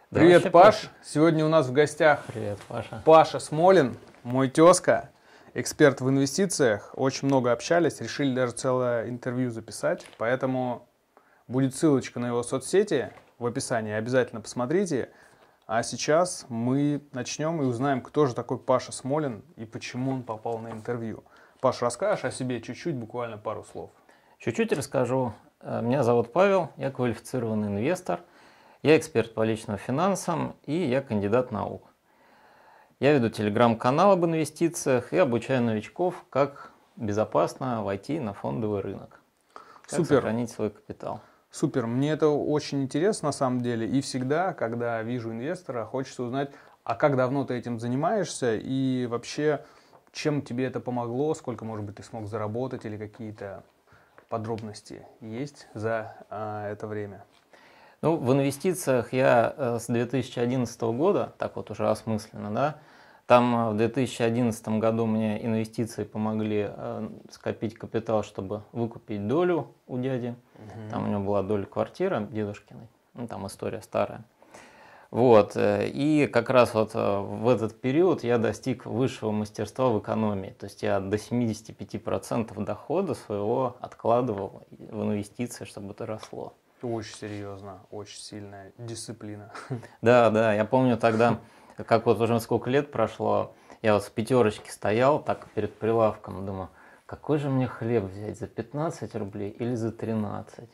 Да Привет, вообще Паш. просто. Сегодня у нас в гостях Привет, Паша. Паша Смолин, мой тезка, эксперт в инвестициях. Очень много общались, решили даже целое интервью записать. Поэтому будет ссылочка на его соцсети в описании. Обязательно посмотрите. А сейчас мы начнем и узнаем, кто же такой Паша Смолин и почему он попал на интервью. Паш, расскажешь о себе чуть-чуть, буквально пару слов? Чуть-чуть расскажу. Меня зовут Павел, я квалифицированный инвестор, я эксперт по личным финансам и я кандидат наук. Я веду телеграм-канал об инвестициях и обучаю новичков, как безопасно войти на фондовый рынок. Как Супер. сохранить свой капитал. Супер, мне это очень интересно на самом деле. И всегда, когда вижу инвестора, хочется узнать, а как давно ты этим занимаешься и вообще, чем тебе это помогло, сколько, может быть, ты смог заработать или какие-то подробности есть за это время? Ну, в инвестициях я с 2011 года, так вот уже осмысленно, да, там в 2011 году мне инвестиции помогли скопить капитал, чтобы выкупить долю у дяди. Там у него была доля квартиры дедушкиной, ну, там история старая. Вот, и как раз вот в этот период я достиг высшего мастерства в экономии. То есть я до 75% дохода своего откладывал в инвестиции, чтобы это росло. Очень серьезно, очень сильная дисциплина. Да, да, я помню тогда, как вот уже сколько лет прошло, я вот в пятерочке стоял так перед прилавком, думаю, какой же мне хлеб взять, за 15 рублей или за 13?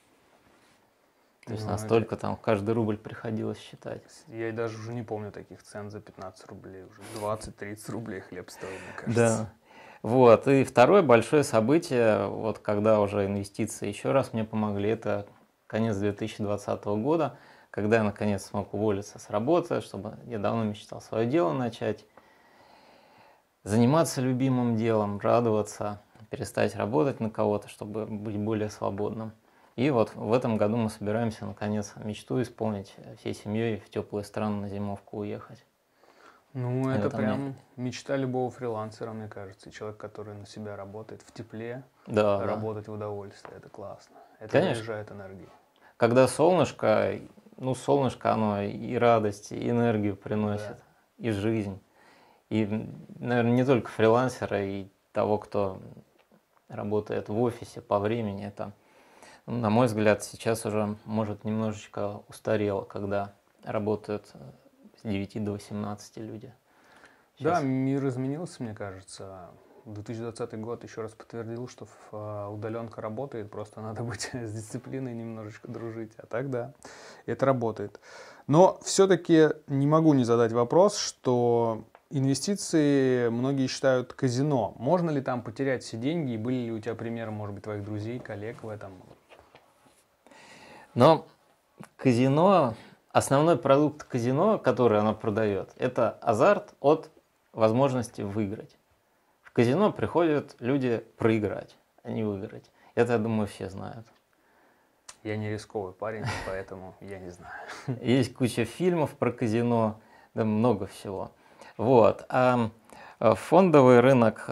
То есть настолько там каждый рубль приходилось считать. Я даже уже не помню таких цен за 15 рублей, уже 20-30 рублей хлеб стоил, мне кажется. Да. Вот, и второе большое событие, вот когда уже инвестиции еще раз мне помогли, это конец 2020 года, когда я наконец смог уволиться с работы, чтобы я давно мечтал свое дело начать, заниматься любимым делом, радоваться, перестать работать на кого-то, чтобы быть более свободным. И вот в этом году мы собираемся наконец мечту исполнить, всей семьей в теплые страны на зимовку уехать. Ну, это прям мечта любого фрилансера, мне кажется. Человек, который на себя работает в тепле, да, работать в удовольствие. Это классно. Это Конечно. заряжает энергией. Когда солнышко, ну, солнышко, оно и радость, и энергию приносит, Да. и жизнь. И, наверное, не только фрилансера, и того, кто работает в офисе по времени, это, на мой взгляд, сейчас уже, может, немножечко устарело, когда работают с 9 до 18 люди. Да, мир изменился, мне кажется. 2020 год еще раз подтвердил, что удаленка работает, просто надо быть с дисциплиной, немножечко дружить. А так да, это работает. Но все-таки не могу не задать вопрос, что инвестиции многие считают казино. Можно ли там потерять все деньги? И были ли у тебя примеры, может быть, твоих друзей, коллег в этом? Но казино, основной продукт казино, который оно продает, это азарт от возможности выиграть. В казино приходят люди проиграть, а не выиграть. Это, я думаю, все знают. Я не рисковый парень, поэтому я не знаю. Есть куча фильмов про казино, да много всего. Вот. А фондовый рынок,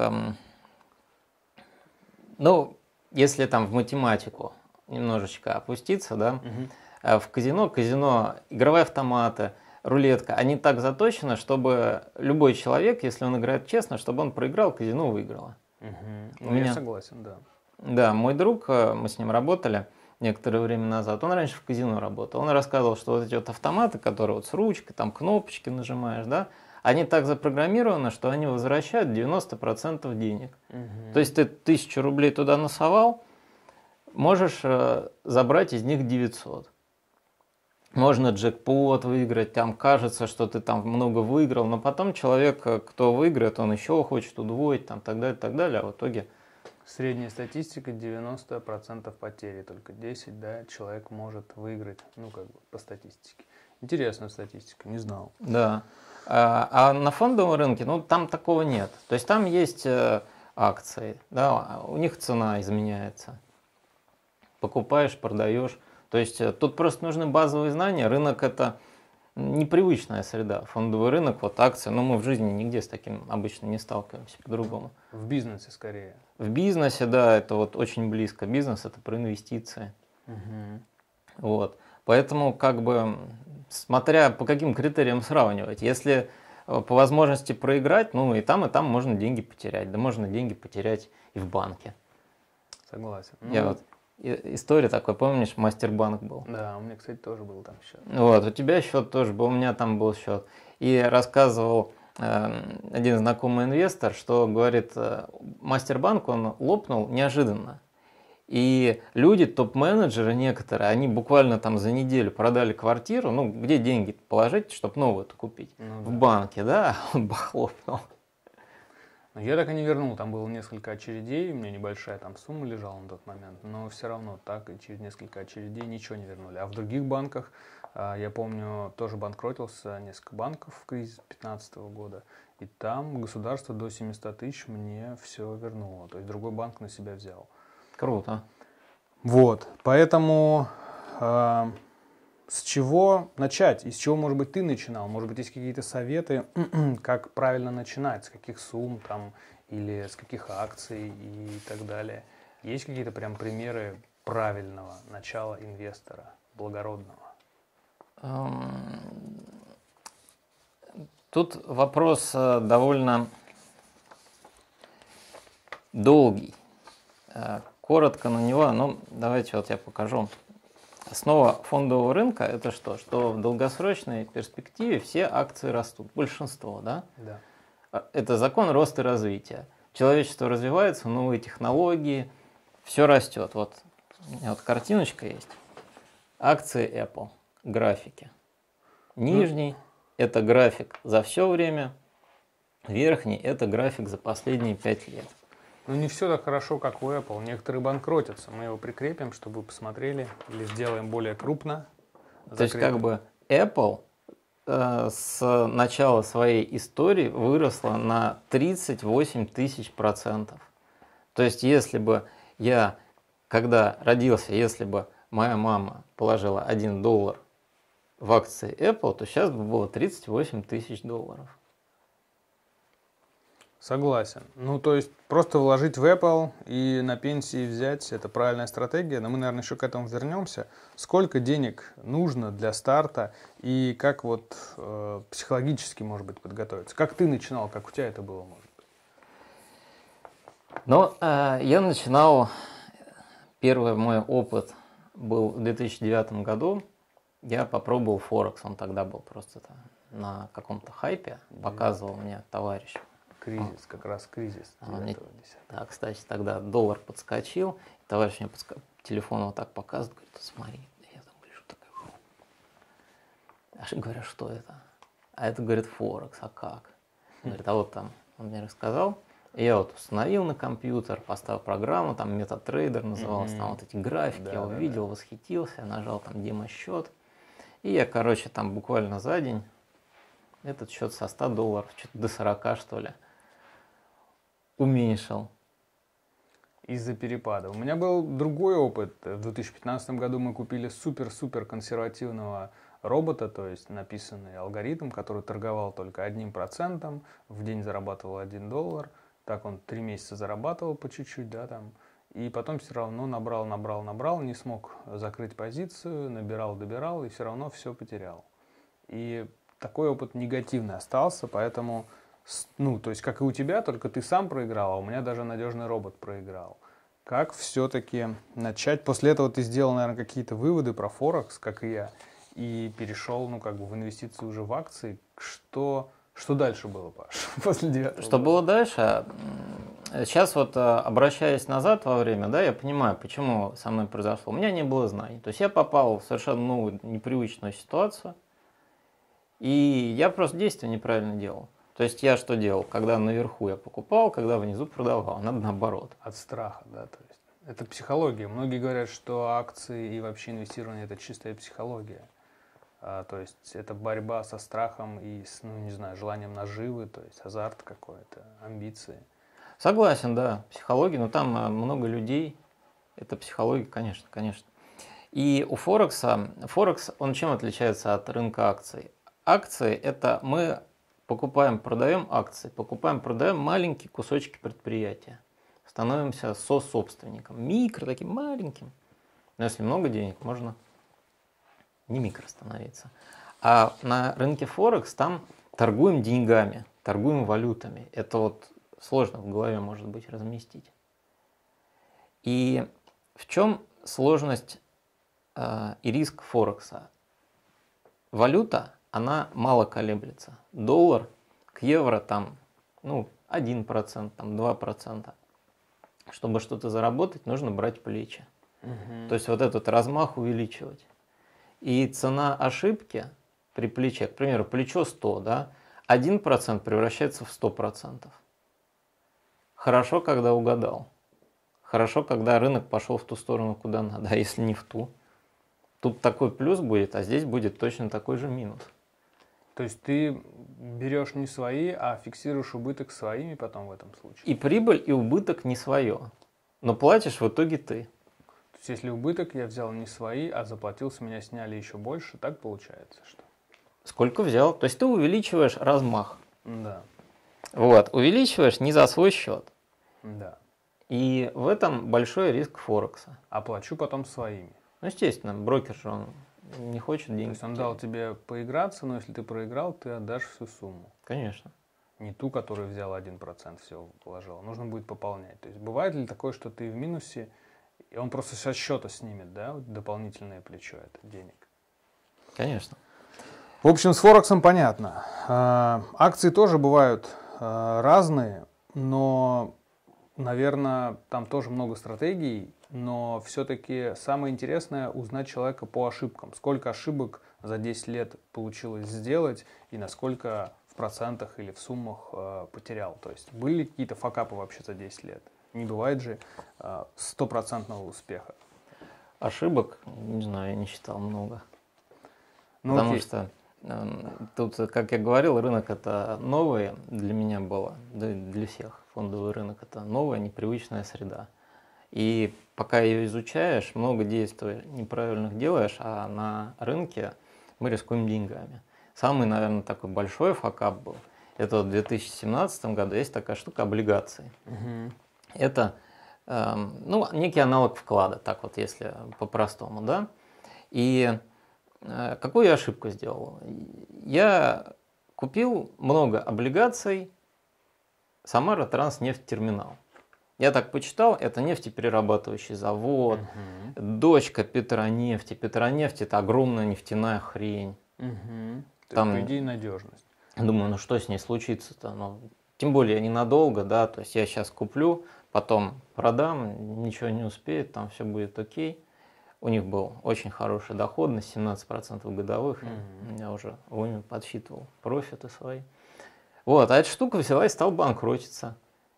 ну, если там в математику немножечко опуститься, да, в казино, игровые автоматы, рулетка, они так заточены, чтобы любой человек, если он играет честно, чтобы он проиграл, казино выиграло. Ну, я согласен, да. Да, мой друг, мы с ним работали некоторое время назад, он раньше в казино работал, он рассказывал, что вот эти вот автоматы, которые вот с ручкой, там кнопочки нажимаешь, да, они так запрограммированы, что они возвращают 90% денег. То есть ты 1000 рублей туда насовал, можешь забрать из них 900. Можно джекпот выиграть, там кажется, что ты там много выиграл, но потом человек, кто выиграет, он еще хочет удвоить, там, так далее, а в итоге... Средняя статистика 90% потери, только 10, да, человек может выиграть, ну, как бы, по статистике. Интересная статистика, не знал. Да. А на фондовом рынке, ну, там такого нет. То есть там есть акции, да, у них цена изменяется. Покупаешь, продаешь. То есть тут просто нужны базовые знания. Рынок – это непривычная среда. Фондовый рынок, вот акции, но мы в жизни нигде с таким обычно не сталкиваемся по-другому. В бизнесе скорее. В бизнесе, да, это вот очень близко. Бизнес – это про инвестиции. Вот. Поэтому, как бы, смотря по каким критериям сравнивать, если по возможности проиграть, ну и там можно деньги потерять. Да можно деньги потерять и в банке. Согласен. Я вот история такой, помнишь, Мастербанк был? Да, у меня, кстати, тоже был там счет. Вот, у тебя счет тоже был, у меня там был счет. И рассказывал один знакомый инвестор, что, говорит, Мастербанк, он лопнул неожиданно. И люди, топ-менеджеры некоторые, они буквально там за неделю продали квартиру, ну, где деньги положить, чтобы новую-то купить? Ну, в да. банке, да, он бахлопнул. Но я так и не вернул, там было несколько очередей, у меня небольшая там сумма лежала на тот момент, но все равно так и через несколько очередей ничего не вернули. А в других банках, я помню, тоже банкротился несколько банков в кризис 2015 года, и там государство до 700 тысяч мне все вернуло, то есть другой банк на себя взял. Круто. Вот, поэтому с чего начать? И с чего, может быть, ты начинал? Может быть, есть какие-то советы, как правильно начинать, с каких сумм там, или с каких акций и так далее? Есть какие-то прям примеры правильного начала инвестора, благородного? Тут вопрос довольно долгий. Коротко на него, ну, давайте вот я покажу. Основа фондового рынка – это что? Что в долгосрочной перспективе все акции растут, большинство, да? Да. Это закон роста и развития. Человечество развивается, новые технологии, все растет. Вот у меня вот картиночка есть. Акции Apple, графики. Нижний – это график за все время, верхний – это график за последние 5 лет. Ну, не все так хорошо, как у Apple. Некоторые банкротятся. Мы его прикрепим, чтобы вы посмотрели, или сделаем более крупно. То есть, как бы Apple с начала своей истории выросла на 38 тысяч %. То есть, если бы я, когда родился, если бы моя мама положила $1 в акции Apple, то сейчас бы было 38 тысяч $. Согласен. Ну, то есть просто вложить в Apple и на пенсии взять – это правильная стратегия, но мы, наверное, еще к этому вернемся. Сколько денег нужно для старта и как вот психологически, может быть, подготовиться? Как ты начинал, как у тебя это было, может быть? Ну, я начинал, первый мой опыт был в 2009 году. Я попробовал Форекс, он тогда был просто на каком-то хайпе, показывал мне товарищ. Кризис, как раз кризис 9-10. Да, кстати, тогда доллар подскочил, товарищ мне телефон вот так показывает, говорит, смотри, я там гляжу, такая, говорю, что это? А это, говорит, Форекс, а как? Он говорит, а вот там, он мне рассказал, и я вот установил на компьютер, поставил программу, там MetaTrader называлась, там вот эти графики, я увидел, восхитился, нажал там демо-счет, и я, короче, там буквально за день этот счет со $100, что-то до 40, что ли, уменьшил. Из-за перепада. У меня был другой опыт. В 2015 году мы купили супер-супер консервативного робота, то есть написанный алгоритм, который торговал только 1%, в день зарабатывал $1. Так он 3 месяца зарабатывал по чуть-чуть, да, там. И потом все равно набрал, не смог закрыть позицию, добирал, и все равно все потерял. И такой опыт негативный остался, поэтому, ну, то есть, как и у тебя, только ты сам проиграл, а у меня даже надежный робот проиграл. Как все-таки начать? После этого ты сделал, наверное, какие-то выводы про Форекс, как и я, и перешел, ну, как бы в инвестиции уже в акции. Что дальше было, Паш, после 9-го Что года? было дальше? Сейчас вот, обращаясь назад во время, да, я понимаю, почему со мной произошло. У меня не было знаний. То есть я попал в совершенно новую, непривычную ситуацию, и я просто действия неправильно делал. То есть я что делал? Когда наверху я покупал, когда внизу продавал. Надо наоборот. От страха, да, то есть. Это психология. Многие говорят, что акции и вообще инвестирование – это чистая психология. То есть это борьба со страхом и с, ну, не знаю, желанием наживы, то есть азарт какой-то, амбиции. Согласен, да, психология, но там много людей. Это психология, конечно, конечно. И у Форекса, Форекс, он чем отличается от рынка акций? Акции – это мы покупаем, продаем акции, покупаем, продаем маленькие кусочки предприятия. Становимся сособственником. Микро, таким маленьким. Но если много денег, можно не микро становиться. А на рынке Форекс там торгуем деньгами, торгуем валютами. Это вот сложно в голове, может быть, разместить. И в чем сложность и риск Форекса? Валюта, она мало колеблется. Доллар к евро там, 1%, там 2%. Чтобы что-то заработать, нужно брать плечи. То есть вот этот размах увеличивать. И цена ошибки при плече, к примеру, плечо 100, да, 1% превращается в 100%. Хорошо, когда угадал. Хорошо, когда рынок пошел в ту сторону, куда надо, а если не в ту. Тут такой плюс будет, а здесь будет точно такой же минус. То есть ты берешь не свои, а фиксируешь убыток своими потом в этом случае? И прибыль, и убыток не свое. Но платишь в итоге ты. То есть если убыток я взял не свои, а заплатил, с меня сняли еще больше, так получается, что? Сколько взял. То есть ты увеличиваешь размах. Да. Вот, увеличиваешь не за свой счет. Да. И в этом большой риск Форекса. А плачу потом своими. Ну, естественно, брокер же он не хочет деньги. То есть он дал тебе поиграться, но если ты проиграл, ты отдашь всю сумму. Конечно. Не ту, которую взял 1%, все положил. Нужно будет пополнять. То есть бывает ли такое, что ты в минусе, и он просто со счета снимет, да, вот дополнительное плечо это денег? Конечно. В общем, с Форексом понятно. Акции тоже бывают разные, но, наверное, там тоже много стратегий, но все-таки самое интересное узнать человека по ошибкам. Сколько ошибок за 10 лет получилось сделать и насколько в процентах или в суммах потерял. То есть были какие-то факапы вообще за 10 лет? Не бывает же стопроцентного успеха. Ошибок, не знаю, я не считал много. Ну, Потому окей. что тут, как я говорил, рынок это новый для меня было, да и для всех. Фондовый рынок это новая, непривычная среда. И пока ее изучаешь, много действий неправильных делаешь, а на рынке мы рискуем деньгами. Самый, наверное, такой большой факап был. Это вот в 2017 году есть такая штука облигации. Это некий аналог вклада, так вот, если по-простому, да. И какую я ошибку сделал? Я купил много облигаций Самара Транснефтьтерминал. Я так почитал, это нефтеперерабатывающий завод, дочка Петронефти. Петронефть это огромная нефтяная хрень. Там, по идее, надежность. Думаю, ну что с ней случится-то? Ну, тем более ненадолго, да, то есть я сейчас куплю, потом продам, ничего не успеет, там все будет окей. У них был очень хорошая доходность, 17% годовых. Я уже вовремя подсчитывал профиты свои. Вот, а эта штука взяла и стала банкротиться.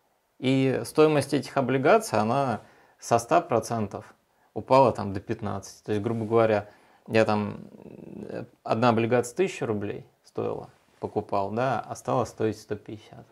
И стоимость этих облигаций, она со 100% упала там до 15%. То есть, грубо говоря, я там одна облигация 1000 рублей стоила, покупал, да, а стала стоить 150.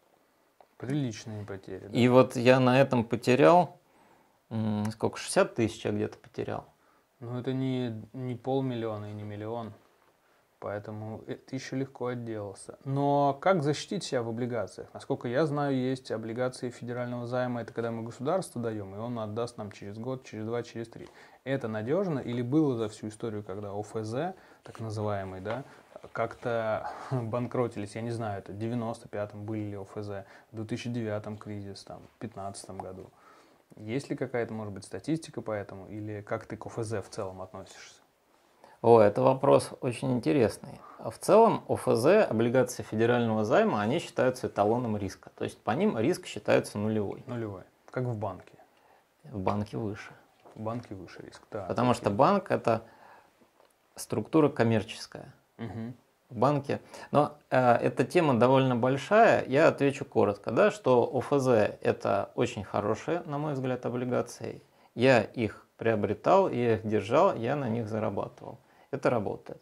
Приличные потери. Да? И вот я на этом потерял, сколько, 60 тысяч я где-то потерял. Ну, это не 500 000 и не 1 000 000, поэтому ты еще легко отделался. Но как защитить себя в облигациях? Насколько я знаю, есть облигации федерального займа, это когда мы государству даем, и он отдаст нам через год, через 2, через 3. Это надежно или было за всю историю, когда ОФЗ, так называемый, да, как-то банкротились, я не знаю, это в 95-м были ли ОФЗ, в 2009-м кризис, там, в 2015 году. Есть ли какая-то, может быть, статистика по этому, или как ты к ОФЗ в целом относишься? О, это вопрос очень интересный. В целом ОФЗ, облигации федерального займа, они считаются эталоном риска. То есть по ним риск считается нулевой. Нулевой, как в банке. В банке выше. В банке выше риск, да. Потому что банк это структура коммерческая. В банке. Но эта тема довольно большая. Я отвечу коротко, да, что ОФЗ это очень хорошие, на мой взгляд, облигации. Я их приобретал, я их держал, я на них зарабатывал. Это работает.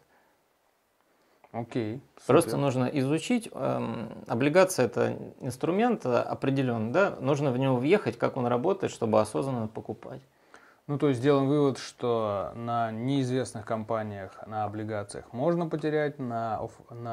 Окей. Просто нужно изучить. Облигация это инструмент определенный, да, нужно в него въехать, как он работает, чтобы осознанно покупать. Ну, то есть сделаем вывод, что на неизвестных компаниях, на облигациях можно потерять, на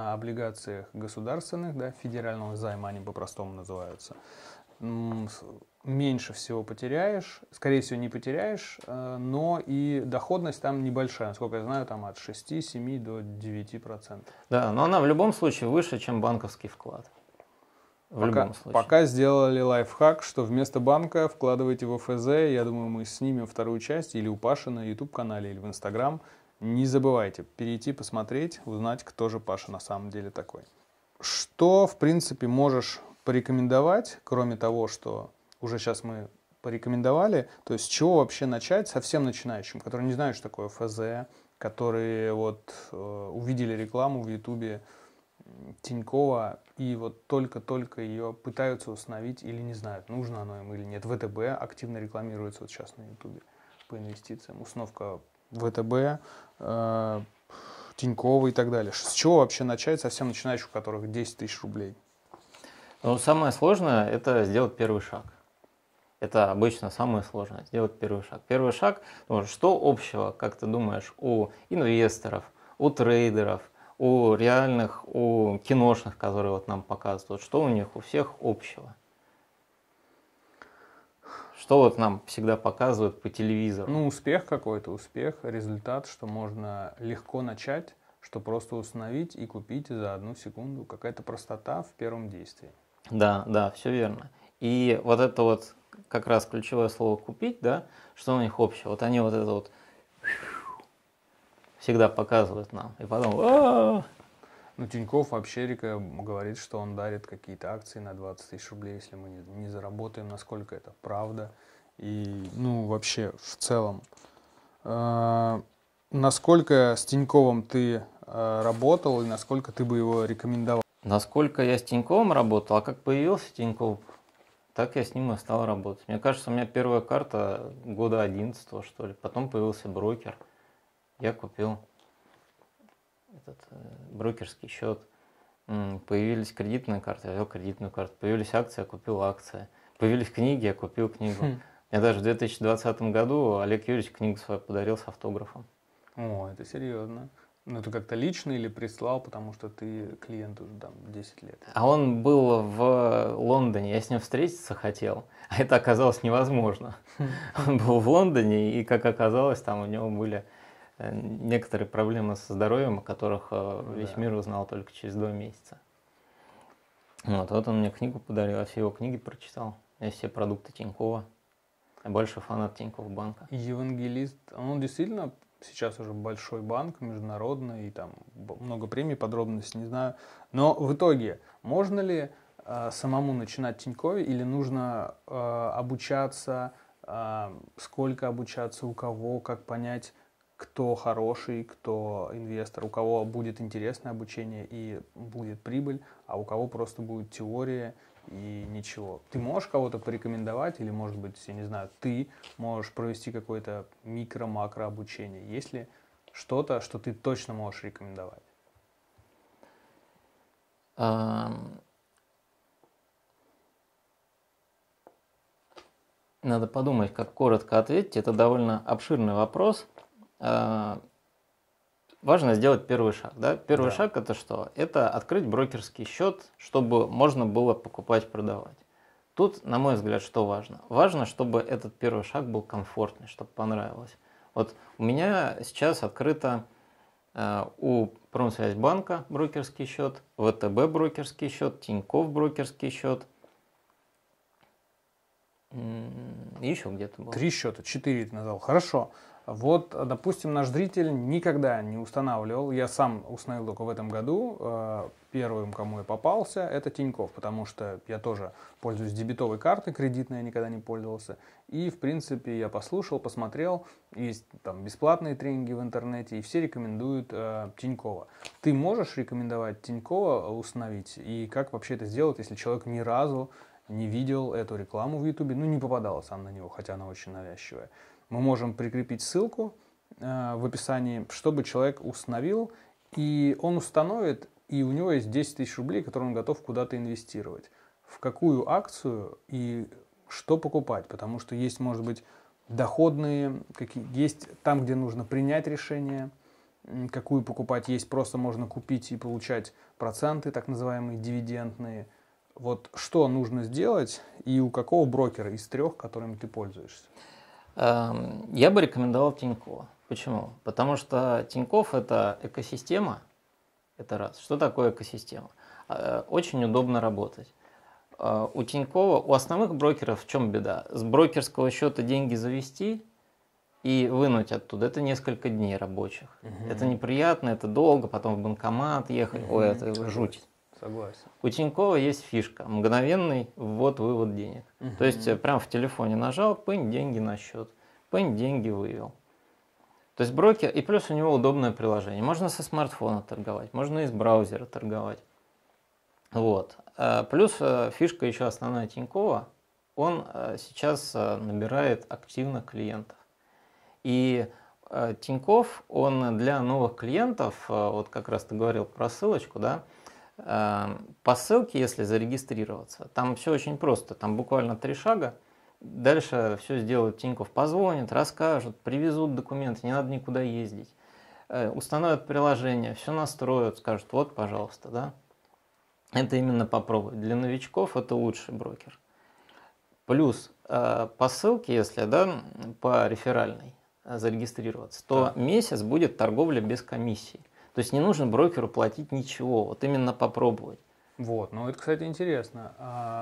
облигациях государственных, да, федерального займа, они по-простому называются, меньше всего потеряешь, скорее всего, не потеряешь, но и доходность там небольшая, насколько я знаю, там от 6-7 до 9%. Да, но она в любом случае выше, чем банковский вклад. В любом случае. Пока сделали лайфхак, что вместо банка вкладывайте в ОФЗ. Я думаю, мы снимем вторую часть или у Паши на YouTube-канале, или в Instagram. Не забывайте перейти, посмотреть, узнать, кто же Паша на самом деле такой. Что, в принципе, можешь порекомендовать, кроме того, что уже сейчас мы порекомендовали, то есть с чего вообще начать совсем начинающим, которые не знают, что такое ФЗ, которые вот увидели рекламу в Ютубе Тинькова и вот только-только ее пытаются установить или не знают, нужно оно им или нет. ВТБ активно рекламируется вот сейчас на Ютубе по инвестициям. Установка ВТБ, Тинькова и так далее. С чего вообще начать совсем начинающих, у которых 10 тысяч рублей? Ну, самое сложное – это сделать первый шаг. Это обычно самое сложное – сделать первый шаг. Первый шаг, ну, что общего, как ты думаешь, у инвесторов, у трейдеров, у реальных, у киношных, которые вот нам показывают, что у них у всех общего? Что вот нам всегда показывают по телевизору? Ну, успех какой-то, успех, результат, что можно легко начать, что просто установить и купить за 1 секунду. Какая-то простота в первом действии. Да, да, все верно. И вот это вот как раз ключевое слово «купить», да, что у них общего? Вот они вот это вот всегда показывают нам. И потом... Ну, Тиньков вообще говорит, что он дарит какие-то акции на 20 тысяч рублей, если мы не заработаем, насколько это правда. И, ну, вообще, в целом, насколько с Тиньковым ты работал и насколько ты бы его рекомендовал? Насколько я с Тиньковым работал, а как появился Тиньков, так я с ним и стал работать. Мне кажется, у меня первая карта года 11-го, что ли. Потом появился брокер. Я купил этот брокерский счет. Появились кредитные карты, я взял кредитную карту. Появились акции, я купил акции. Появились книги, я купил книгу. Мне даже в 2020 году Олег Юрьевич книгу свою подарил с автографом. О, это серьезно. Ну, это как-то лично или прислал, потому что ты клиент уже там 10 лет? А он был в Лондоне, я с ним встретиться хотел, а это оказалось невозможно. Он был в Лондоне, и, как оказалось, там у него были некоторые проблемы со здоровьем, о которых весь мир узнал только через 2 месяца. Вот он мне книгу подарил, я все его книги прочитал, я все продукты Тинькова. Я больше фанат Тинькофф банка. Евангелист, он действительно сейчас уже большой банк, международный, и там много премий, подробностей не знаю. Но в итоге, можно ли самому начинать в Тинькове или нужно обучаться, сколько обучаться, у кого, как понять, кто хороший, кто инвестор, у кого будет интересное обучение и будет прибыль, а у кого просто будет теория и ничего. Ты можешь кого-то порекомендовать или, может быть, я не знаю, ты можешь провести какое-то микро-макро обучение? Есть ли что-то, что ты точно можешь рекомендовать? Надо подумать, как коротко ответить. Это довольно обширный вопрос. Важно сделать первый шаг. Да? Первый шаг это что? Это открыть брокерский счет, чтобы можно было покупать, продавать. Тут, на мой взгляд, что важно? Важно, чтобы этот первый шаг был комфортный, чтобы понравилось. Вот у меня сейчас открыто у Промсвязьбанка брокерский счет, ВТБ брокерский счет, Тинькофф брокерский счет. И еще где-то было. 3 счета, 4 ты назвал. Хорошо. Вот, допустим, наш зритель никогда не устанавливал, я сам установил только в этом году, первым, кому я попался, это Тинькофф, потому что я тоже пользуюсь дебетовой картой, кредитной я никогда не пользовался, и, в принципе, я послушал, посмотрел, есть там бесплатные тренинги в интернете, и все рекомендуют Тинькова. Ты можешь рекомендовать Тинькова установить, и как вообще это сделать, если человек ни разу не видел эту рекламу в Ютубе, ну, не попадал сам на него, хотя она очень навязчивая. Мы можем прикрепить ссылку в описании, чтобы человек установил, и он установит, и у него есть 10 тысяч рублей, которые он готов куда-то инвестировать. В какую акцию и что покупать, потому что есть, может быть, доходные, есть там, где нужно принять решение, какую покупать, есть просто можно купить и получать проценты, так называемые дивидендные. Вот что нужно сделать и у какого брокера из трех, которыми ты пользуешься? Я бы рекомендовал Тинькофф. Почему? Потому что Тинькофф – это экосистема, это раз. Что такое экосистема? Очень удобно работать. У Тинькова, у основных брокеров в чем беда? С брокерского счета деньги завести и вынуть оттуда – это несколько дней рабочих. Это неприятно, это долго, потом в банкомат ехать. Ой, это жуть. Согласен. У Тинькова есть фишка – мгновенный ввод-вывод денег. То есть прям в телефоне нажал, пынь, деньги на счет, пынь, деньги вывел. То есть брокер, и плюс у него удобное приложение. Можно со смартфона торговать, можно из браузера торговать. Вот. Плюс фишка еще основная Тинькова, он сейчас набирает активно клиентов. И Тинькофф, он для новых клиентов, вот как раз ты говорил про ссылочку, да, по ссылке, если зарегистрироваться, там все очень просто, там буквально 3 шага. Дальше все сделают Тинькофф, позвонят, расскажут, привезут документы, не надо никуда ездить. Установят приложение, все настроят, скажут, вот, пожалуйста, да. Это именно попробовать. Для новичков это лучший брокер. Плюс по ссылке, если, да, по реферальной зарегистрироваться, то месяц будет торговля без комиссии. То есть не нужно брокеру платить ничего, вот именно попробовать. Вот, ну это, кстати, интересно.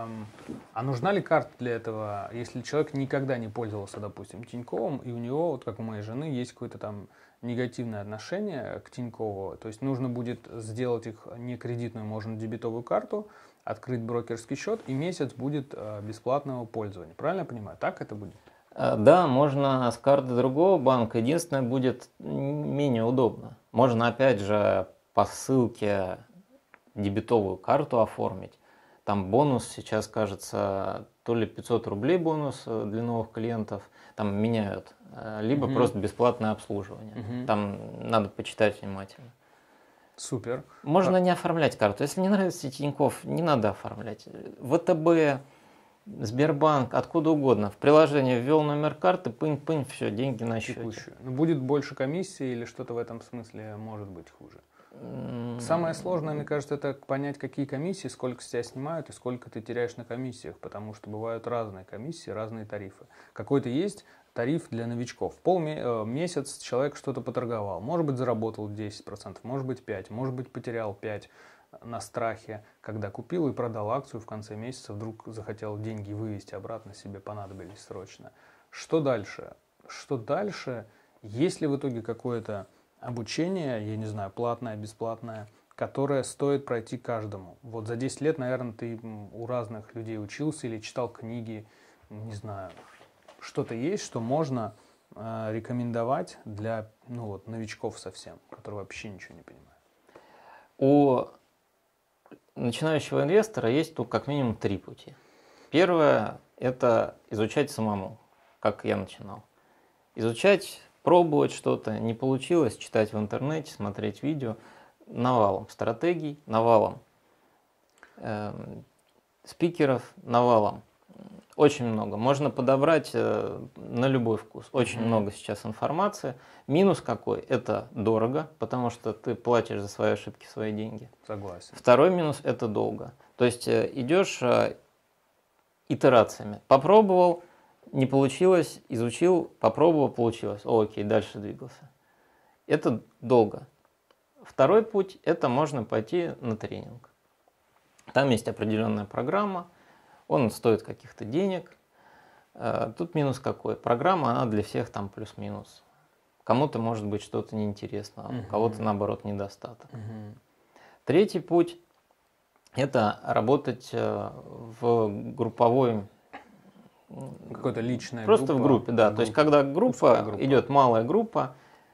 А нужна ли карта для этого, если человек никогда не пользовался, допустим, Тиньковым, и у него, вот как у моей жены, есть какое-то там негативное отношение к Тинькову, то есть нужно будет сделать их не кредитную, можно дебетовую карту, открыть брокерский счет, и месяц будет бесплатного пользования. Правильно я понимаю? Так это будет? Да, можно с карты другого банка, единственное, будет менее удобно. Можно опять же по ссылке дебетовую карту оформить. Там бонус сейчас, кажется, то ли 500 рублей бонус для новых клиентов, там меняют, либо просто бесплатное обслуживание. Там надо почитать внимательно. Супер. Можно не оформлять карту. Если не нравится Тинькофф, не надо оформлять. ВТБ, Сбербанк, откуда угодно. В приложение ввел номер карты, пынь-пынь, все, деньги на счете. Но будет больше комиссии или что-то в этом смысле может быть хуже? Самое сложное, мне кажется, это понять, какие комиссии, сколько с тебя снимают и сколько ты теряешь на комиссиях, потому что бывают разные комиссии, разные тарифы. Какой-то есть тариф для новичков. Месяц человек что-то поторговал, может быть, заработал 10%, может быть, 5%, может быть, потерял 5% на страхе, когда купил и продал акцию в конце месяца, вдруг захотел деньги вывести обратно, себе понадобились срочно. Что дальше? Что дальше? Есть ли в итоге какое-то обучение, я не знаю, платное, бесплатное, которое стоит пройти каждому? Вот за 10 лет, наверное, ты у разных людей учился или читал книги, не знаю, что-то есть, что можно рекомендовать для новичков совсем, которые вообще ничего не понимают? У начинающего инвестора есть тут как минимум 3 пути. Первое – это изучать самому, как я начинал. Изучать, пробовать что-то, не получилось, читать в интернете, смотреть видео, навалом стратегий, навалом спикеров, навалом. Очень много. Можно подобрать на любой вкус. Очень много сейчас информации. Минус какой? Это дорого, потому что ты платишь за свои ошибки свои деньги. Согласен. Второй минус – это долго. То есть идешь итерациями. Попробовал, не получилось, изучил, попробовал, получилось. Окей, дальше двигался. Это долго. Второй путь – это можно пойти на тренинг. Там есть определенная программа, он стоит каких-то денег. Тут минус какой? Программа, она для всех там плюс-минус. Кому-то может быть что-то неинтересно, у кого-то наоборот недостаток. Третий путь – это работать в групповой... Какое-то личное Просто в группе, да. То есть когда группа, идет малая группа,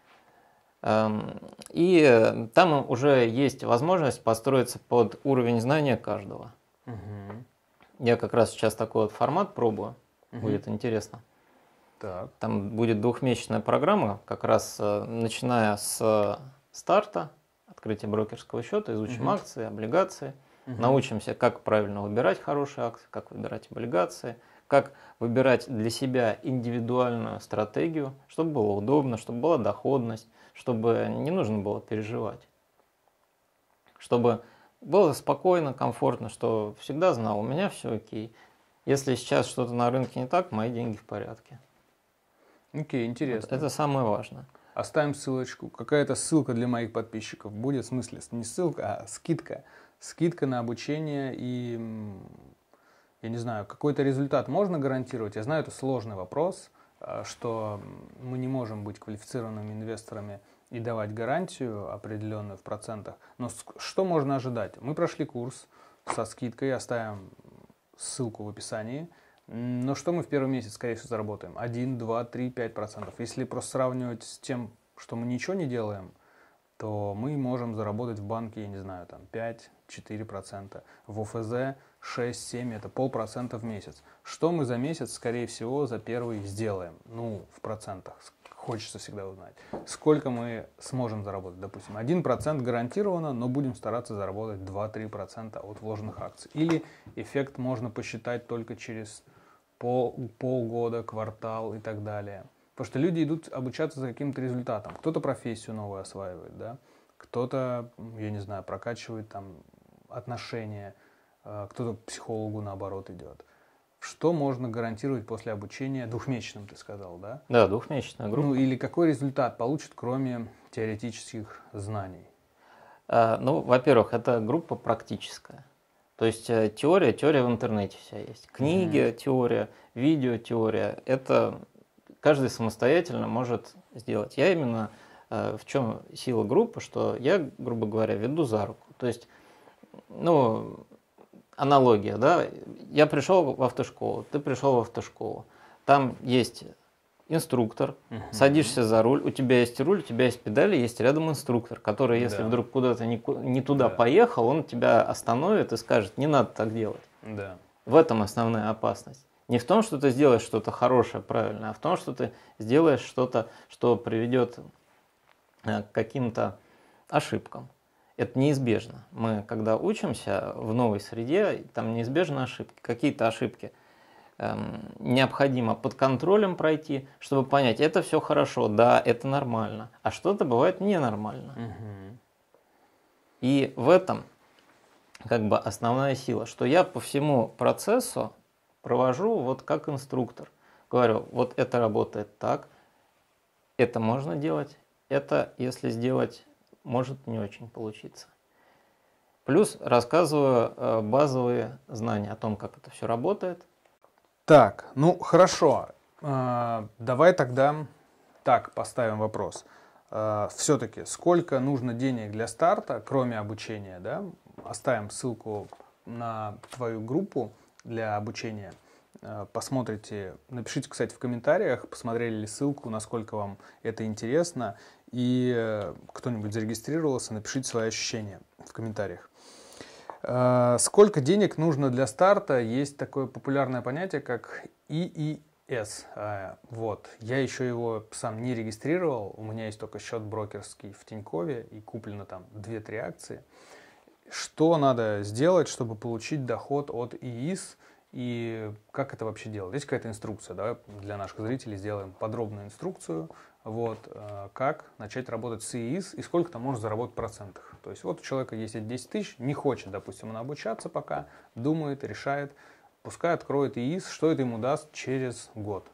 и там уже есть возможность построиться под уровень знания каждого. Я как раз сейчас такой вот формат пробую, будет интересно. Так. Там будет 2-месячная программа, как раз начиная с старта, открытия брокерского счета, изучим акции, облигации, научимся, как правильно выбирать хорошие акции, как выбирать облигации, как выбирать для себя индивидуальную стратегию, чтобы было удобно, чтобы была доходность, чтобы не нужно было переживать, чтобы было спокойно, комфортно, что всегда знал, у меня все окей. Если сейчас что-то на рынке не так, мои деньги в порядке. Окей, интересно. Вот это самое важное. Оставим ссылочку. Какая-то ссылка для моих подписчиков будет, в смысле, не ссылка, а скидка. Скидка на обучение и, я не знаю, какой-то результат можно гарантировать? Я знаю, это сложный вопрос, что мы не можем быть квалифицированными инвесторами и давать гарантию определенную в процентах. Но что можно ожидать? Мы прошли курс со скидкой, оставим ссылку в описании. Но что мы в первый месяц, скорее всего, заработаем? 1, 2, 3, 5%. Если просто сравнивать с тем, что мы ничего не делаем, то мы можем заработать в банке, я не знаю, там 5-4%. В ОФЗ 6-7, это 0,5% в месяц. Что мы за месяц, скорее всего, за первый сделаем? Ну, в процентах. Хочется всегда узнать. Сколько мы сможем заработать? Допустим, 1% гарантированно, но будем стараться заработать 2-3% от вложенных акций. Или эффект можно посчитать только через полгода, квартал и так далее. Потому что люди идут обучаться за каким-то результатом. Кто-то профессию новую осваивает, да? Кто-то, я не знаю, прокачивает там отношения, кто-то к психологу наоборот идет. Что можно гарантировать после обучения двухмесячным, ты сказал, да? Да, двухмесячная группа. Ну или какой результат получит, кроме теоретических знаний? Ну, во-первых, это группа практическая. То есть теория в интернете вся есть. Книги, теория, видео, теория. Это каждый самостоятельно может сделать. Я именно в чем сила группы, что я, грубо говоря, веду за руку. То есть, ну, аналогия, да, я пришел в автошколу, ты пришел в автошколу, там есть инструктор, садишься за руль, у тебя есть руль, у тебя есть педали, есть рядом инструктор, который, если вдруг куда-то не туда поехал, он тебя остановит и скажет, не надо так делать. Да. В этом основная опасность. Не в том, что ты сделаешь что-то хорошее, правильное, а в том, что ты сделаешь что-то, что приведет к каким-то ошибкам. Это неизбежно. Мы, когда учимся в новой среде, там неизбежны ошибки. Какие-то ошибки необходимо под контролем пройти, чтобы понять, это все хорошо, да, это нормально, а что-то бывает ненормально. И в этом как бы основная сила, что я по всему процессу провожу вот как инструктор. Говорю, вот это работает так, это можно делать, это, если сделать, может не очень получиться. Плюс рассказываю базовые знания о том, как это все работает. Так, ну хорошо. Давай тогда так поставим вопрос. Все-таки сколько нужно денег для старта, кроме обучения, да? Оставим ссылку на твою группу для обучения. Посмотрите, напишите, кстати, в комментариях, посмотрели ли ссылку, насколько вам это интересно. И кто-нибудь зарегистрировался, напишите свои ощущения в комментариях. Сколько денег нужно для старта? Есть такое популярное понятие, как ИИС. Вот. Я еще его сам не регистрировал. У меня есть только счет брокерский в Тинькове и куплено там 2-3 акции. Что надо сделать, чтобы получить доход от ИИС? И как это вообще делать? Есть какая-то инструкция? Давай для наших зрителей сделаем подробную инструкцию. Вот, как начать работать с ИИС и сколько там можно заработать в процентах. То есть вот у человека есть 10 тысяч, не хочет, допустим, он обучаться пока, думает, решает, пускай откроет ИИС, что это ему даст через год.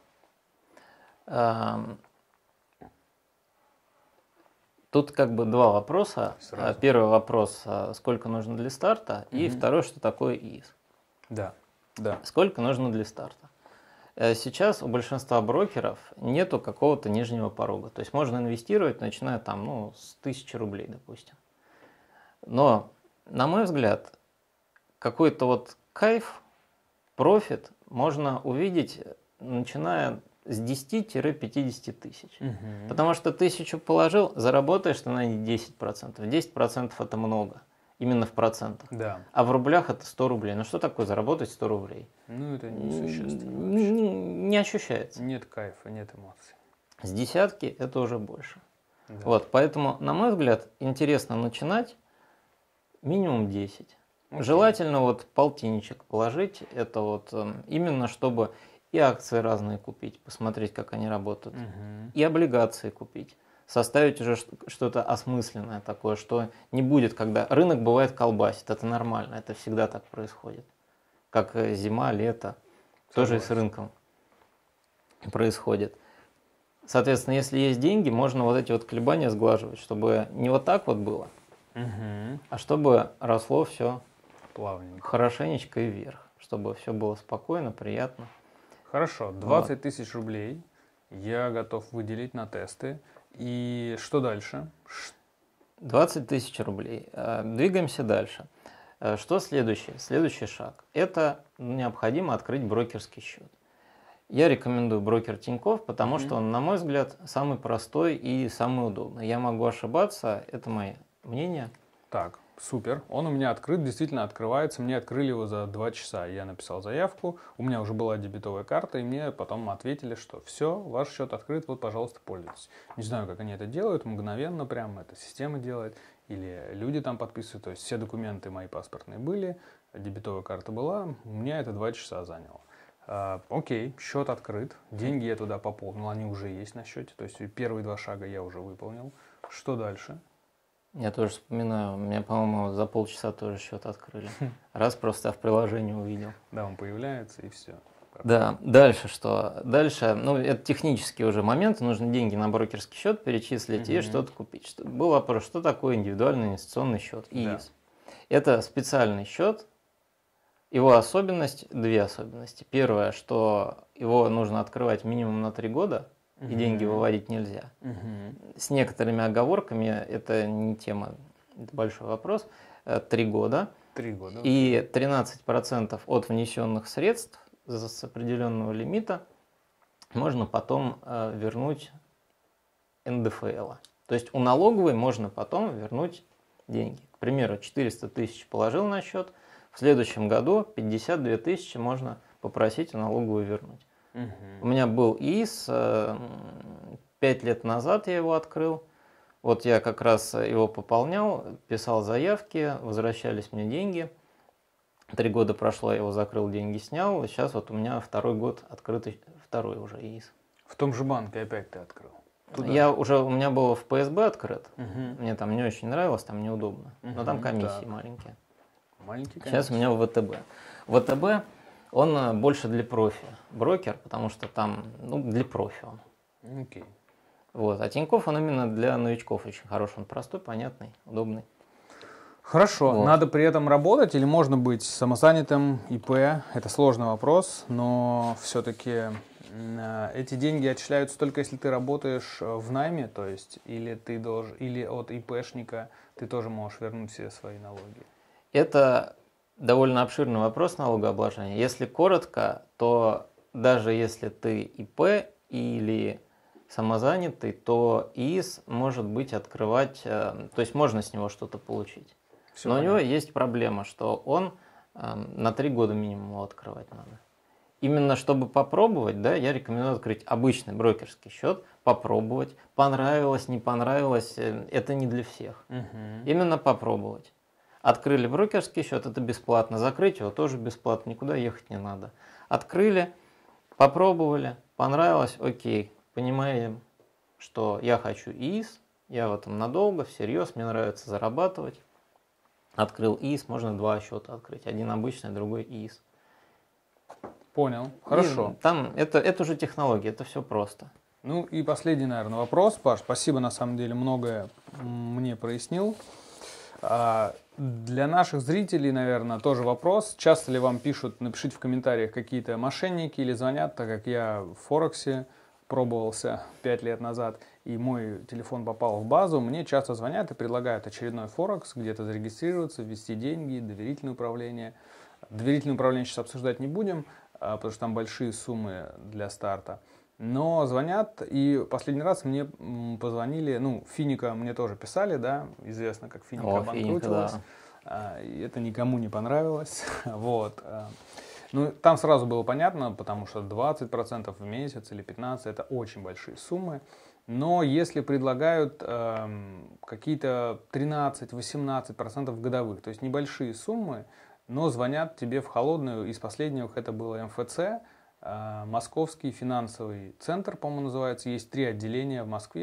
Тут как бы два вопроса. Сразу. Первый вопрос, сколько нужно для старта, и второй, что такое ИИС. Да. Сколько нужно для старта? Сейчас у большинства брокеров нету какого-то нижнего порога. То есть можно инвестировать, начиная там, ну, с 1000 рублей, допустим. Но, на мой взгляд, какой-то вот кайф, профит можно увидеть, начиная с 10-50 тысяч. Потому что 1000 положил, заработаешь ты на ней 10%. 10% это много. Именно в процентах. Да. А в рублях это 100 рублей. Ну что такое заработать 100 рублей? Ну это несущественно. Не ощущается. Нет кайфа, нет эмоций. С десятки это уже больше. Да. Вот, поэтому, на мой взгляд, интересно начинать минимум 10. Окей. Желательно вот полтинничек положить. Это вот именно чтобы и акции разные купить, посмотреть, как они работают. И облигации купить. составить уже что-то осмысленное такое, что не будет, когда рынок бывает колбасит, это нормально, это всегда так происходит. Как зима, лето, тоже и с рынком происходит. Соответственно, если есть деньги, можно вот эти вот колебания сглаживать, чтобы не вот так вот было, а чтобы росло все плавненько, хорошенечко и вверх, чтобы все было спокойно, приятно. Хорошо, 20 тысяч рублей я готов выделить на тесты. И что дальше? 20 тысяч рублей. Двигаемся дальше. Что следующее? Следующий шаг. Это необходимо открыть брокерский счет. Я рекомендую брокер Тинькофф, потому что он, на мой взгляд, самый простой и самый удобный. Я могу ошибаться, это мое мнение. Так, супер. Он у меня открыт, действительно открывается. Мне открыли его за 2 часа. Я написал заявку, у меня уже была дебетовая карта, и мне потом ответили, что все, ваш счет открыт, вот, пожалуйста, пользуйтесь. Не знаю, как они это делают, мгновенно прям, это система делает, или люди там подписывают. То есть все документы мои паспортные были, дебетовая карта была, у меня это 2 часа заняло. Окей, счет открыт, деньги я туда пополнил, они уже есть на счете, то есть первые 2 шага я уже выполнил. Что дальше? Я тоже вспоминаю, у меня, по-моему, за полчаса тоже счет открыли. Раз просто в приложении увидел. Да, он появляется и все. Да, дальше что? Дальше, ну, это технические уже моменты, нужно деньги на брокерский счет перечислить и что-то купить. Был вопрос, что такое индивидуальный инвестиционный счет, ИИС? Да. Это специальный счет. Его особенность, 2 особенности. Первое, что его нужно открывать минимум на 3 года, и деньги выводить нельзя. С некоторыми оговорками, это не тема, это большой вопрос. 3 года. 3 года. И 13% от внесенных средств с определенного лимита можно потом вернуть НДФЛ. То есть у налоговой можно потом вернуть деньги. К примеру, 400 тысяч положил на счет, в следующем году 52 тысячи можно попросить у налоговой вернуть. У меня был ИИС, 5 лет назад я его открыл. Вот я как раз его пополнял, писал заявки, возвращались мне деньги. 3 года прошло, я его закрыл, деньги снял. И сейчас вот у меня 2-й год открытый, 2-й уже ИИС. В том же банке опять ты открыл? У меня было в ПСБ открыт. Мне там не очень нравилось, там неудобно. Но там комиссии маленькие. Сейчас у меня в ВТБ. ВТБ, он больше для профи брокер, потому что там, для профи он. Окей. Вот. А Тинькофф, он именно для новичков очень хороший, он простой, понятный, удобный. Хорошо. Вот. Надо при этом работать или можно быть самозанятым, ИП? Это сложный вопрос, но все-таки эти деньги отчисляются только если ты работаешь в найме, то есть или от ИПшника ты тоже можешь вернуть себе свои налоги. Это довольно обширный вопрос налогообложения. Если коротко, то даже если ты ИП или самозанятый, то ИИС может быть открывать, то есть можно с него что-то получить. Все Но понятно. У него есть проблема, что он на 3 года минимум его открывать надо. Именно чтобы попробовать, да, я рекомендую открыть обычный брокерский счет, попробовать. Понравилось, не понравилось, это не для всех. Именно попробовать. Открыли брокерский счет, это бесплатно. Закрыть его тоже бесплатно, никуда ехать не надо. Открыли, попробовали, понравилось, окей. Понимаем, что я хочу ИИС, я в этом надолго, всерьез, мне нравится зарабатывать. Открыл ИИС, можно 2 счета открыть. Один обычный, другой ИИС. Понял, хорошо. И там это уже технология, это все просто. Ну и последний, наверное, вопрос, Паш. Спасибо, на самом деле, многое мне прояснил. Для наших зрителей, наверное, тоже вопрос. Часто ли вам пишут, напишите в комментариях, какие-то мошенники или звонят, так как я в Форексе пробовался 5 лет назад, и мой телефон попал в базу, мне часто звонят и предлагают очередной Форекс, где-то зарегистрироваться, ввести деньги, доверительное управление. Доверительное управление сейчас обсуждать не будем, потому что там большие суммы для старта. Но звонят, и последний раз мне позвонили, Финика мне тоже писали, да, известно, как Финика обанкротилась. Да. Это никому не понравилось. Вот. Там сразу было понятно, потому что 20% в месяц или 15% это очень большие суммы. Но если предлагают какие-то 13-18% годовых, то есть небольшие суммы, но звонят тебе в холодную, из последних это было МФЦ, Московский финансовый центр, по-моему, называется. Есть 3 отделения в Москве.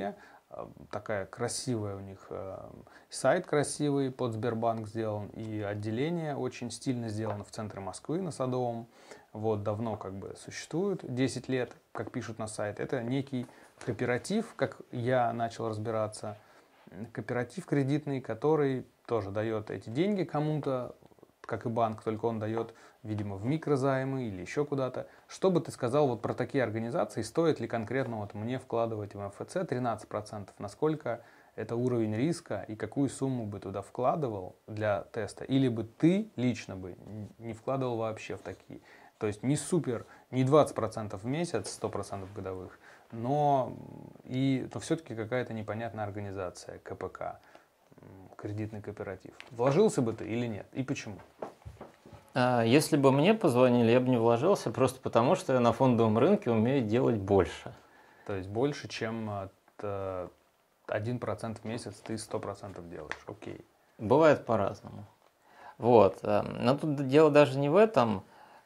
такая красивая у них сайт красивый, под Сбербанк сделан, и отделение очень стильно сделано в центре Москвы на Садовом. Вот давно как бы существует, 10 лет, как пишут на сайт. Это некий кооператив, как я начал разбираться, кооператив кредитный, который тоже дает эти деньги кому-то, как и банк, только он дает, видимо, в микрозаймы или еще куда-то. Что бы ты сказал вот про такие организации, стоит ли конкретно вот мне вкладывать в МФЦ 13%? Насколько это уровень риска и какую сумму бы туда вкладывал для теста? Или бы ты лично бы не вкладывал вообще в такие? То есть не супер, не 20% в месяц, 100% годовых, но все-таки какая-то непонятная организация, КПК, кредитный кооператив. Вложился бы ты или нет? И почему? Если бы мне позвонили, я бы не вложился, просто потому что я на фондовом рынке умею делать больше. То есть больше, чем 1% в месяц ты 100% делаешь. Окей. Бывает по-разному. Вот. Но тут дело даже не в этом.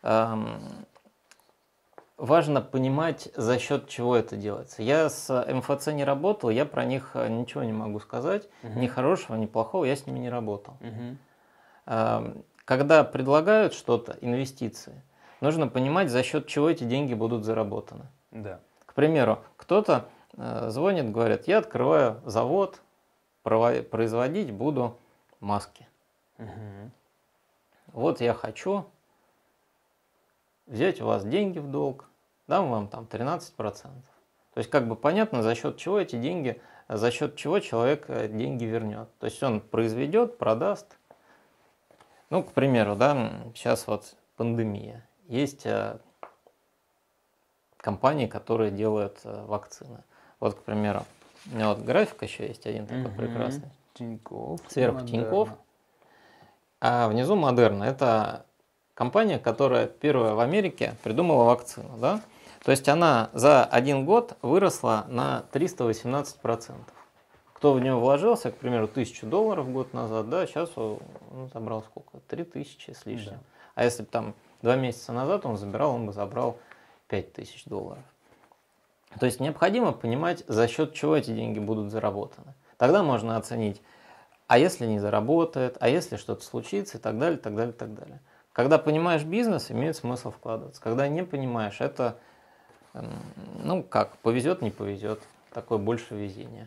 Важно понимать, за счет чего это делается. Я с МФЦ не работал, я про них ничего не могу сказать. Ни хорошего, ни плохого, я с ними не работал. Когда предлагают что-то, инвестиции, нужно понимать, за счет чего эти деньги будут заработаны. Да. К примеру, кто-то звонит, говорит, я открываю завод, производить буду маски. Вот я хочу взять у вас деньги в долг, дам вам там 13%. То есть как бы понятно, за счет чего эти деньги, за счет чего человек деньги вернет. То есть он произведет, продаст. Ну, к примеру, да, сейчас вот пандемия. Есть компании, которые делают вакцины. Вот, к примеру, у меня вот график еще есть один такой прекрасный. Тинькофф. Сверху Тинькофф, а внизу Модерна. Это компания, которая первая в Америке придумала вакцину. Да? То есть она за 1 год выросла на 318%. Кто в нее вложился, к примеру, $1000 год назад, да, сейчас он забрал сколько? 3000 с лишним. Да. А если бы там 2 месяца назад он забирал, он бы забрал $5000. То есть необходимо понимать, за счет чего эти деньги будут заработаны. Тогда можно оценить, а если не заработает, а если что-то случится и так далее, так далее, так далее. Когда понимаешь бизнес, имеет смысл вкладываться. Когда не понимаешь, это, ну как, повезет, не повезет. Такое больше везение.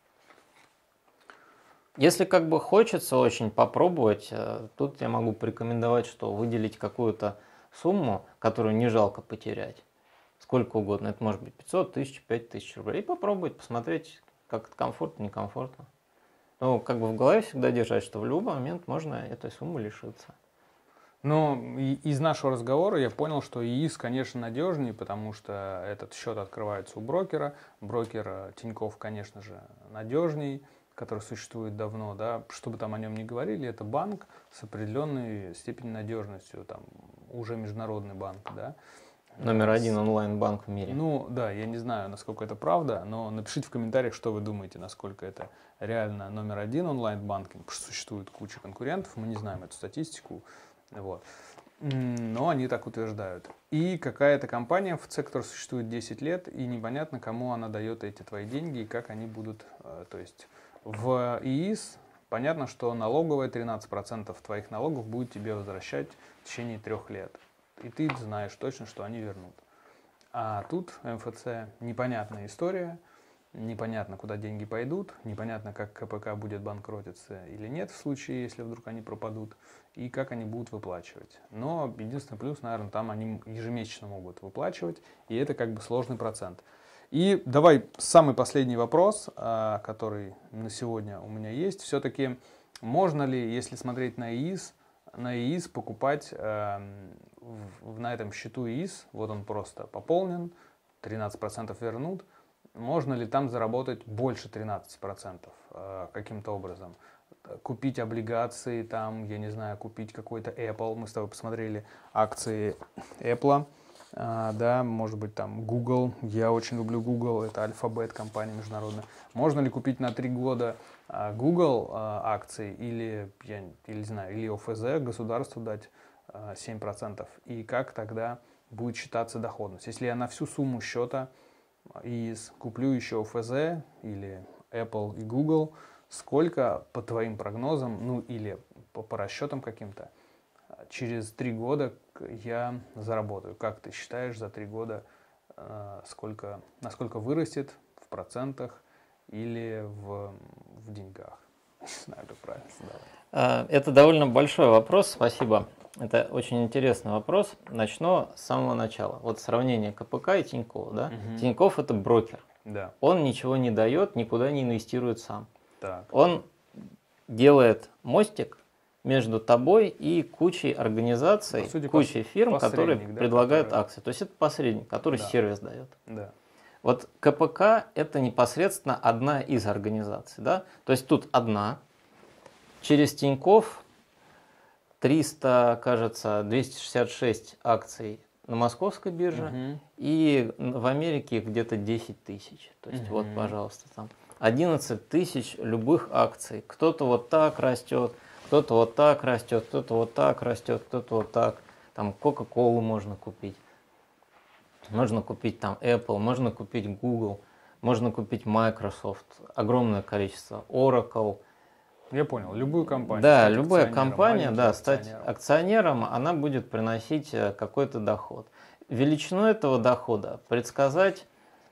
Если как бы хочется очень попробовать, тут я могу порекомендовать, что выделить какую-то сумму, которую не жалко потерять. Сколько угодно. Это может быть 500, 1000, 5000 рублей. И попробовать, посмотреть, как это комфортно, некомфортно. Ну, как бы в голове всегда держать, что в любой момент можно этой суммы лишиться. Но из нашего разговора я понял, что ИИС, конечно, надежнее, потому что этот счет открывается у брокера. Брокер Тинькофф, конечно же, надежней, который существует давно. Да? Что бы там о нем ни говорили, это банк с определенной степенью надежности, там, уже международный банк. Да? Номер 1 онлайн-банк в мире. Ну да, я не знаю, насколько это правда, но напишите в комментариях, что вы думаете, насколько это реально номер 1 онлайн-банкинг, потому что существует куча конкурентов, мы не знаем эту статистику, вот. Но они так утверждают. И какая-то компания, которая существует 10 лет, и непонятно, кому она дает эти твои деньги и как они будут, то есть в ИИС понятно, что налоговая 13% твоих налогов будет тебе возвращать в течение 3 лет. И ты знаешь точно, что они вернут. А тут МФЦ непонятная история, непонятно, куда деньги пойдут, непонятно, как КПК будет банкротиться или нет в случае, если вдруг они пропадут, и как они будут выплачивать. Но единственный плюс, наверное, там они ежемесячно могут выплачивать, и это как бы сложный процент. И давай самый последний вопрос, который на сегодня у меня есть. Все-таки можно ли, если смотреть на ИИС покупать на этом счету ИИС, вот он просто пополнен, 13% вернут, можно ли там заработать больше 13% каким-то образом? Купить облигации, там, я не знаю, купить какой-то Apple, мы с тобой посмотрели акции Apple, да, может быть там Google, я очень люблю Google, это Alphabet, компания международная. Можно ли купить на 3 года Google акции или, я не знаю, или ОФЗ, государству дать 7%, и как тогда будет считаться доходность? Если я на всю сумму счета куплю еще ОФЗ или Apple и Google, сколько, по твоим прогнозам, ну или по расчетам каким-то, через 3 года я заработаю? Как ты считаешь, за 3 года насколько вырастет в процентах или в деньгах? Не знаю, как правильно задавать. Это довольно большой вопрос, спасибо. Это очень интересный вопрос. Начну с самого начала. Вот сравнение КПК и Тинькофф. Да? Тинькофф – это брокер. Да. Он ничего не дает, никуда не инвестирует сам. Так. Он делает мостик между тобой и кучей организаций, кучей фирм, которые предлагают акции. То есть это посредник, который сервис дает. Да. Вот КПК – это непосредственно одна из организаций. Да? То есть тут одна. Через Тинькофф 300, кажется, 266 акций на московской бирже, и в Америке их где-то 10 тысяч. То есть вот, пожалуйста, там 11 тысяч любых акций. Кто-то вот так растет, кто-то вот так растет, кто-то вот так растет, кто-то вот так. Там Кока-Колу можно купить. Можно купить там Apple, можно купить Google, можно купить Microsoft. Огромное количество. Oracle. Я понял, любую компанию. Да, любая компания, да, стать акционером, она будет приносить какой-то доход. Величину этого дохода предсказать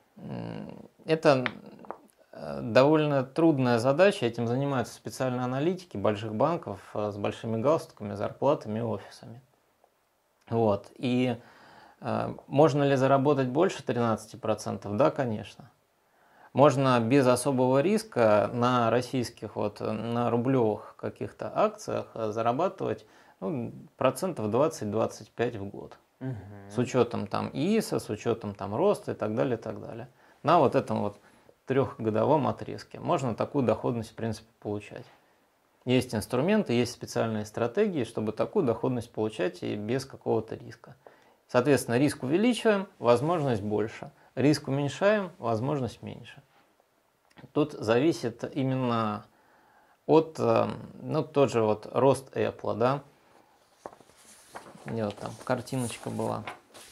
это довольно трудная задача. Этим занимаются специальные аналитики больших банков с большими галстуками, зарплатами и офисами. Вот. И можно ли заработать больше 13%? Да, конечно. Можно без особого риска на российских, на рублевых каких-то акциях зарабатывать процентов 20-25 в год. С учетом там ИИСа, с учетом там роста и так далее, и так далее. На вот этом трехгодовом отрезке можно такую доходность в принципе получать. Есть инструменты, есть специальные стратегии, чтобы такую доходность получать и без какого-то риска. Соответственно, риск увеличиваем, возможность больше. Риск уменьшаем, возможность меньше. Тут зависит именно от, тот же рост Apple, да. И вот там картиночка была.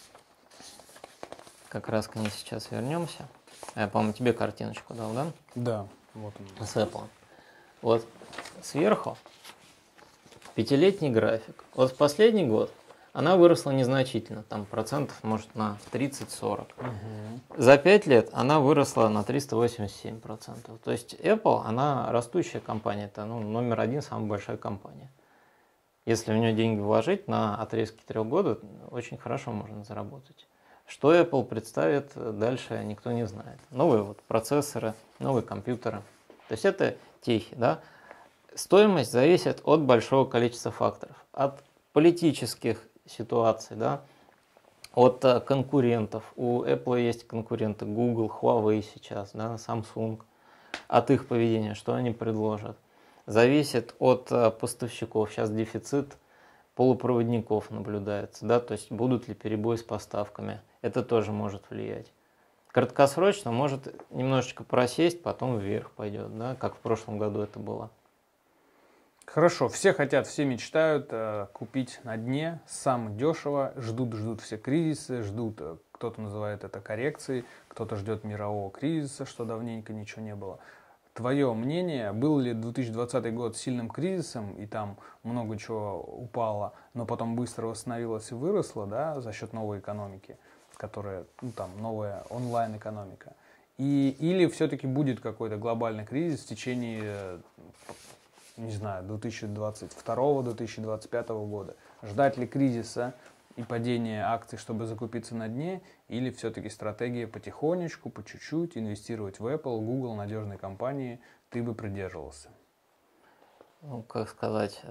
Как раз к ней сейчас вернемся. Я, по-моему, тебе картиночку дал, да? Да, вот он. С Apple. Вот сверху 5-летний график. Вот в последний год она выросла незначительно, там процентов может на 30-40. За 5 лет она выросла на 387%. То есть Apple, она растущая компания, это номер один, самая большая компания. Если в нее деньги вложить на отрезке 3 года, очень хорошо можно заработать. Что Apple представит дальше, никто не знает. Новые процессоры, новые компьютеры. То есть это техи, да? Стоимость зависит от большого количества факторов. От политических ситуаций, да? От конкурентов. У Apple есть конкуренты Google, Huawei сейчас, да? Samsung. От их поведения, что они предложат. Зависит от поставщиков. Сейчас дефицит полупроводников наблюдается, да? То есть будут ли перебои с поставками. Это тоже может влиять. Краткосрочно может немножечко просесть, потом вверх пойдет, да? Как в прошлом году это было. Хорошо, все хотят, все мечтают купить на дне, самое дешево, ждут все кризисы, ждут, кто-то называет это коррекцией, кто-то ждет мирового кризиса, что давненько ничего не было. Твое мнение, был ли 2020 год сильным кризисом, и там много чего упало, но потом быстро восстановилось и выросло, да, за счет новой экономики, которая, новая онлайн-экономика? Или все-таки будет какой-то глобальный кризис в течение, не знаю, 2022-2025 года? Ждать ли кризиса и падения акций, чтобы закупиться на дне, или все-таки стратегия потихонечку, по чуть-чуть инвестировать в Apple, Google, надежные компании, ты бы придерживался? Как сказать,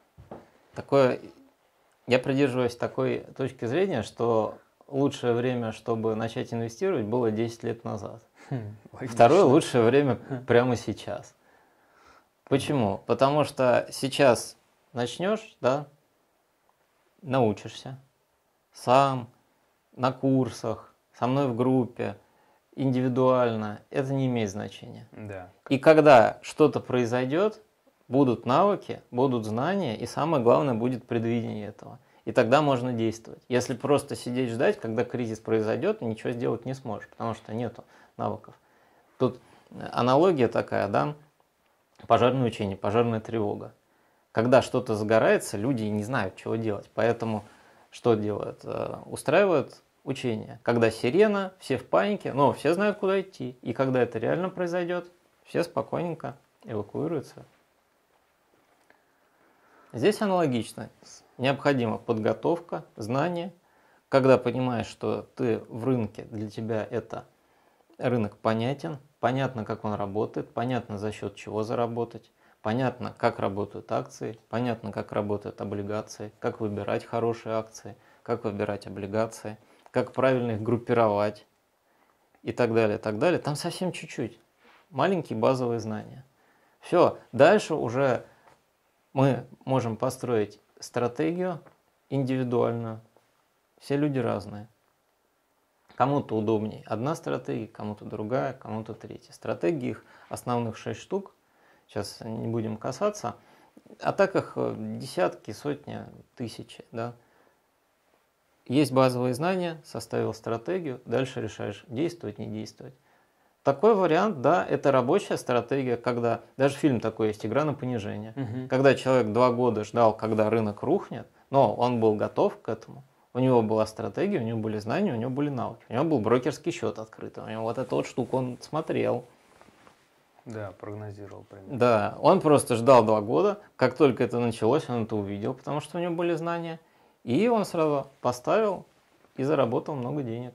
я придерживаюсь такой точки зрения, что лучшее время, чтобы начать инвестировать, было 10 лет назад. Второе лучшее время прямо сейчас. Почему? Потому что сейчас начнешь, да, научишься сам, на курсах, со мной в группе, индивидуально, это не имеет значения. Да. И когда что-то произойдет, будут навыки, будут знания, и самое главное будет предвидение этого. И тогда можно действовать. Если просто сидеть ждать, когда кризис произойдет, ничего сделать не сможешь, потому что нету навыков. Тут аналогия такая, да, пожарное учение, пожарная тревога. Когда что-то загорается, люди не знают, чего делать. Поэтому что делают? Устраивают учения. Когда сирена, все в панике, но все знают, куда идти. И когда это реально произойдет, все спокойненько эвакуируются. Здесь аналогично. Необходима подготовка, знания. Когда понимаешь, что ты в рынке, для тебя это рынок понятен, понятно, как он работает, понятно, за счет чего заработать, понятно, как работают акции, понятно, как работают облигации, как выбирать хорошие акции, как выбирать облигации, как правильно их группировать и так далее, так далее. Там совсем чуть-чуть. Маленькие базовые знания. Все, дальше уже мы можем построить стратегию индивидуальную. Все люди разные. Кому-то удобнее одна стратегия, кому-то другая, кому-то третья. Стратегии их основных 6 штук. Сейчас не будем касаться. А так их десятки, сотни, тысячи. Да? Есть базовые знания, составил стратегию, дальше решаешь, действовать, не действовать. Такой вариант, да, это рабочая стратегия, когда, даже фильм такой есть, «Игра на понижение». Когда человек 2 года ждал, когда рынок рухнет, но он был готов к этому. У него была стратегия, у него были знания, у него были навыки. У него был брокерский счет открытый, у него вот эту вот штуку он смотрел. Да, прогнозировал примерно. Да, он просто ждал 2 года, как только это началось, он это увидел, потому что у него были знания. И он сразу поставил и заработал много денег.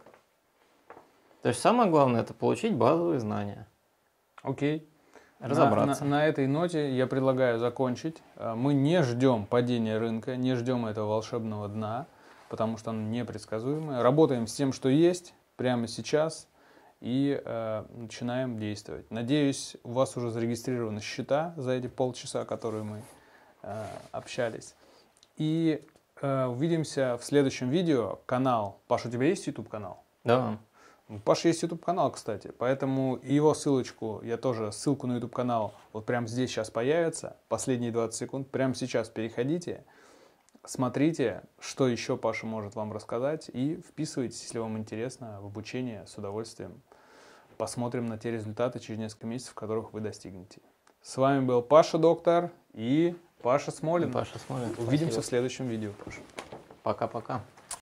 То есть самое главное – это получить базовые знания. Окей. Разобраться. На этой ноте я предлагаю закончить. Мы не ждем падения рынка, не ждем этого волшебного дна, потому что оно непредсказуемое. Работаем с тем, что есть прямо сейчас, и начинаем действовать. Надеюсь, у вас уже зарегистрированы счета за эти полчаса, которые мы общались. И увидимся в следующем видео. Канал. Паша, у тебя есть YouTube-канал? Да. У Паши есть YouTube-канал, кстати, поэтому его ссылочку, я тоже, ссылку на YouTube-канал вот прямо здесь сейчас появится, последние 20 секунд, прямо сейчас переходите, смотрите, что еще Паша может вам рассказать, и вписывайтесь, если вам интересно, в обучение, с удовольствием. Посмотрим на те результаты через несколько месяцев, которых вы достигнете. С вами был Паша Доктор и Паша Смолин. Паша Смолин. Увидимся Спасибо. в следующем видео, Паша. Пока-пока.